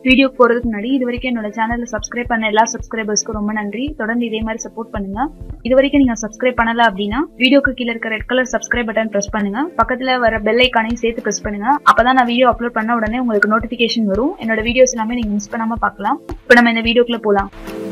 வீடியோக்கு போறதுக்கு முன்னாடி இதுவரைக்கும் என்னோட சேனலை சப்ஸ்கிரைப் பண்ண எல்லா சப்ஸ்கிரைபர்ஸ்க்கும் ரொம்ப நன்றி. தொடர்ந்து இதே மாதிரி சப்போர்ட் பண்ணுங்க. இதுவரைக்கும் நீங்க சப்ஸ்கிரைப் பண்ணல அப்படின்னா வீடியோக்கு கீழே இருக்க red colour subscribe button press பண்ணுங்க. பக்கத்துல வர பெல் ஐகானையும் சேர்த்து பிரஸ் பண்ணுங்க. அப்பதான் நான் வீடியோ அப்லோட் பண்ண உடனே உங்களுக்கு நோட்டிபிகேஷன் வரும். என்னோட வீடியோஸ் எல்லாமே நீங்க மிஸ் பண்ணாம பார்க்கலாம். இப்போ நம்ம இந்த வீடியோக்குள்ள போலாம்.